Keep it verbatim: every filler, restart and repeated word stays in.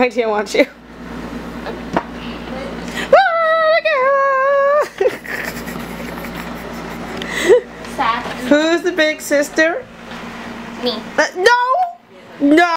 idea, won't you? Sad. Who's the big sister? Me. Uh, no! No!